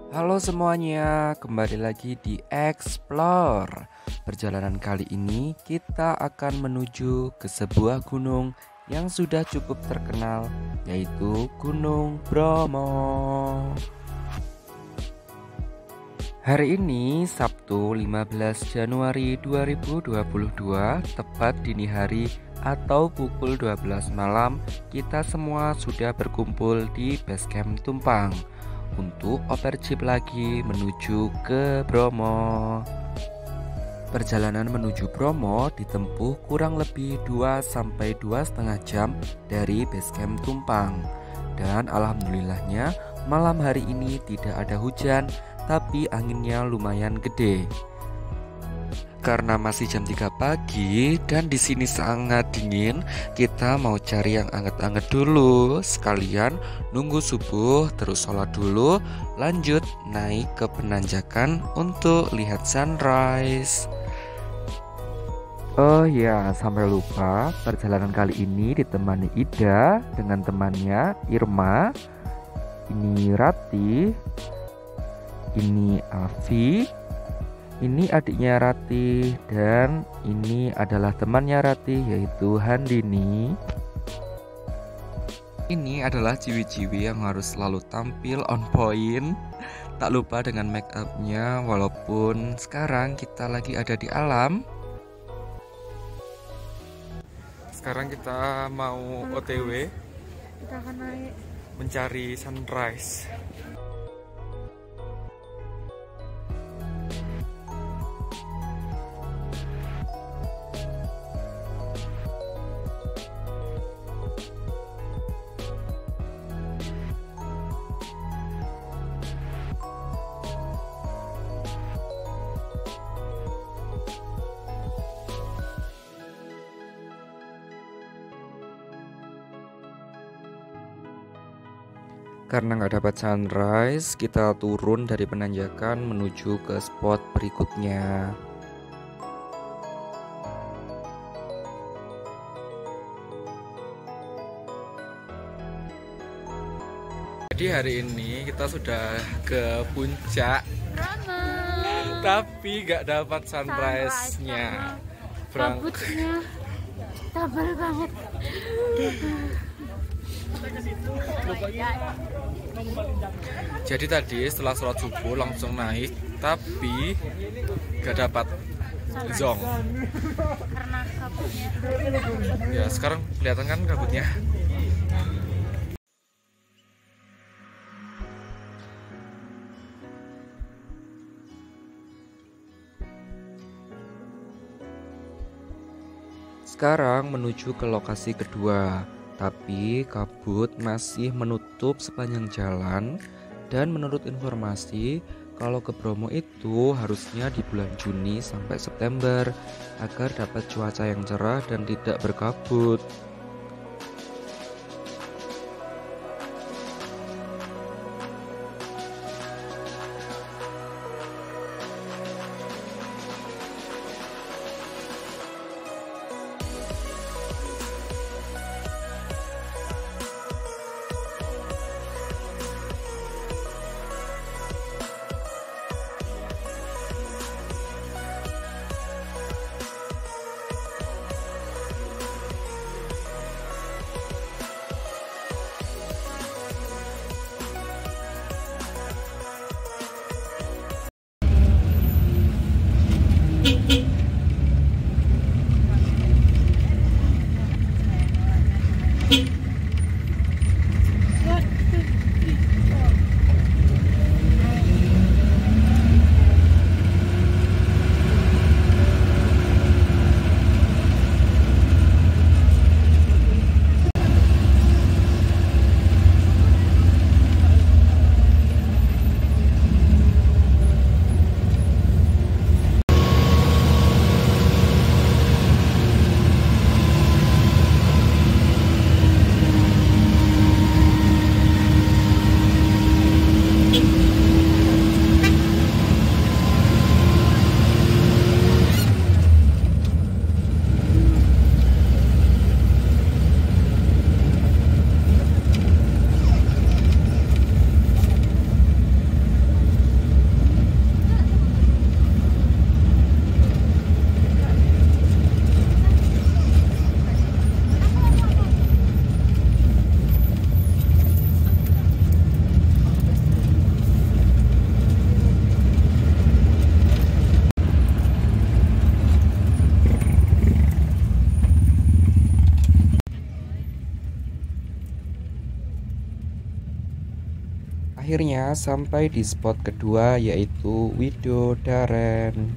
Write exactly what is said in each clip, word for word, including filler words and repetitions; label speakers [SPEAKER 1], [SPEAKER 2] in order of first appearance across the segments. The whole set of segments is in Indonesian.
[SPEAKER 1] Halo semuanya, kembali lagi di Explore. Perjalanan kali ini kita akan menuju ke sebuah gunung yang sudah cukup terkenal, yaitu Gunung Bromo. Hari ini Sabtu lima belas Januari dua ribu dua puluh dua, tepat dini hari atau pukul dua belas malam, kita semua sudah berkumpul di Basecamp Tumpang untuk oper jeep lagi menuju ke Bromo. Perjalanan menuju Bromo ditempuh kurang lebih dua sampai dua setengah jam dari Basecamp Tumpang. Dan alhamdulillahnya malam hari ini tidak ada hujan, tapi anginnya lumayan gede. Karena masih jam tiga pagi dan di sini sangat dingin, kita mau cari yang anget-anget dulu. Sekalian nunggu subuh, terus sholat dulu, lanjut naik ke penanjakan untuk lihat sunrise. Oh ya, sampai lupa, perjalanan kali ini ditemani Ida dengan temannya Irma. Ini Rati, ini Afi, ini adiknya Rati, dan ini adalah temannya Rati, yaitu Handini. Ini adalah ciwi-ciwi yang harus selalu tampil on point. Tak lupa dengan make upnya, walaupun sekarang kita lagi ada di alam. Sekarang kita mau O T W,
[SPEAKER 2] kita akan naik
[SPEAKER 1] mencari sunrise. Karena nggak dapat sunrise, kita turun dari penanjakan menuju ke spot berikutnya. Jadi hari ini kita sudah ke puncak,
[SPEAKER 2] Bromo,
[SPEAKER 1] tapi nggak dapat sunrise-nya. Berang-
[SPEAKER 2] kabutnya tebal banget.
[SPEAKER 1] Jadi tadi setelah sholat subuh langsung naik, tapi gak dapat zong.
[SPEAKER 2] Karena kabutnya.
[SPEAKER 1] Ya sekarang kelihatan kan kabutnya. Sekarang menuju ke lokasi kedua, tapi kabut masih menutup sepanjang jalan. Dan menurut informasi, kalau ke Bromo itu harusnya di bulan Juni sampai September agar dapat cuaca yang cerah dan tidak berkabut. Akhirnya sampai di spot kedua, yaitu Widodaren.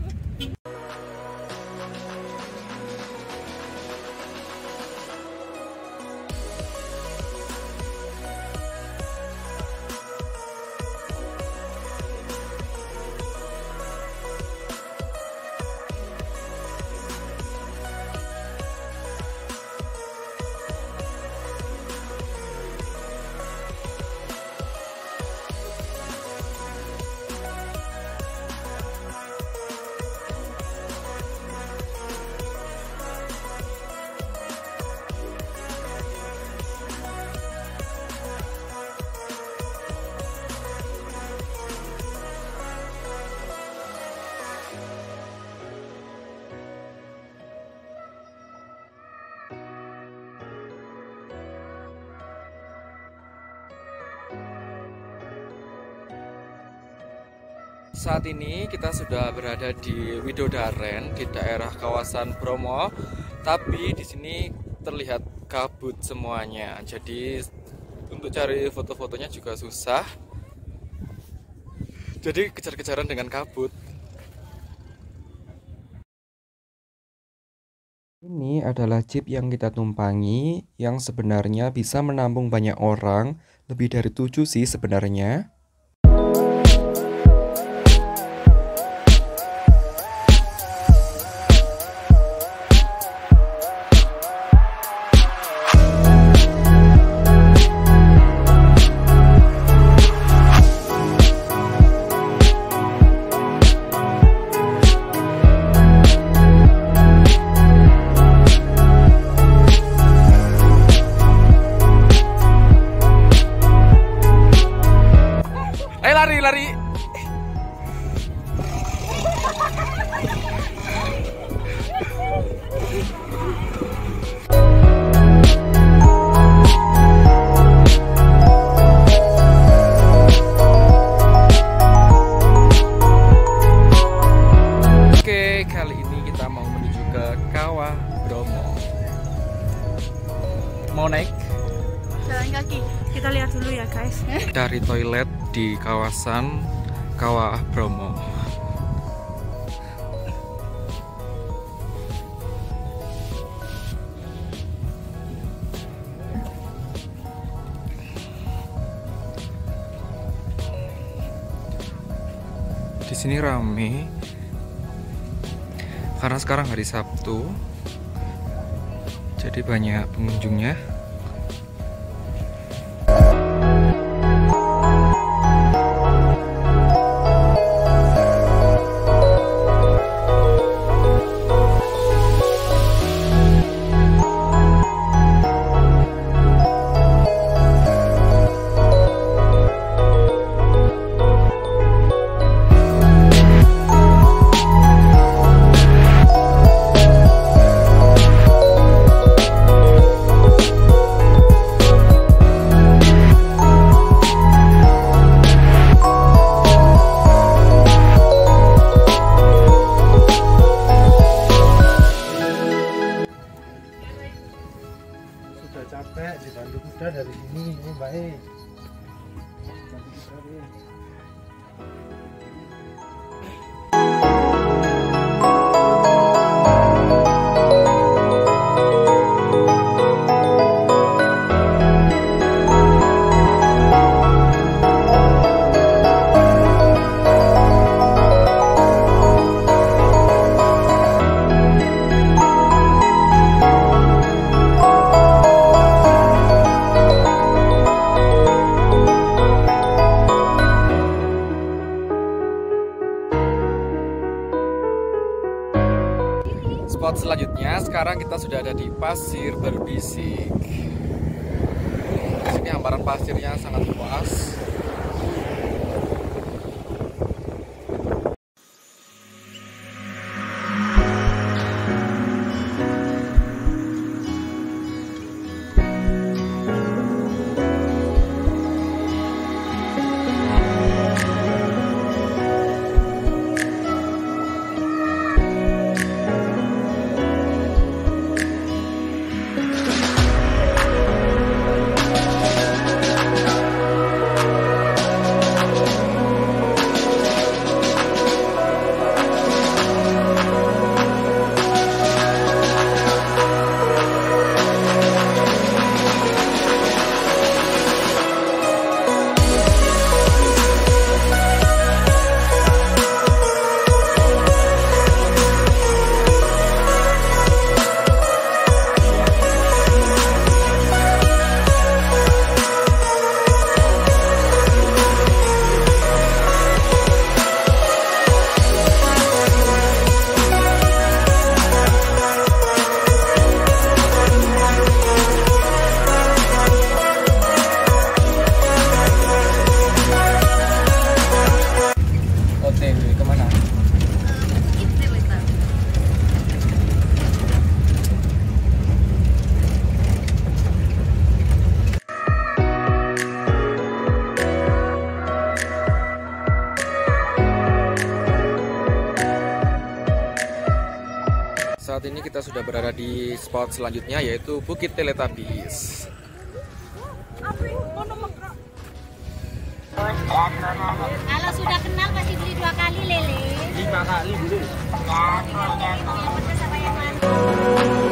[SPEAKER 1] Saat ini kita sudah berada di Widodaren di daerah kawasan Bromo, tapi di sini terlihat kabut semuanya. Jadi untuk cari foto-fotonya juga susah. Jadi kejar-kejaran dengan kabut. Ini adalah jeep yang kita tumpangi, yang sebenarnya bisa menampung banyak orang, lebih dari tujuh sih sebenarnya. Lari, lari. Oke, kali ini kita mau menuju ke Kawah Bromo. Mau naik?
[SPEAKER 2] Jalan kaki. Kita lihat dulu ya guys.
[SPEAKER 1] Dari toilet di kawasan Kawah Bromo. Di sini rame karena sekarang hari Sabtu, jadi banyak pengunjungnya.
[SPEAKER 3] Capek dibantu kuda dari sini, ini baik.
[SPEAKER 1] Spot selanjutnya, sekarang kita sudah ada di Pasir Berbisik. Di sini hamparan pasirnya sangat luas. saat ini kita sudah berada di spot selanjutnya, yaitu Bukit Teletubbies.
[SPEAKER 4] Kalau sudah kenal pasti beli dua kali lele.
[SPEAKER 3] Lima kali dulu.
[SPEAKER 4] Ya, tinggal pilih mau yang pedas apa yang manis.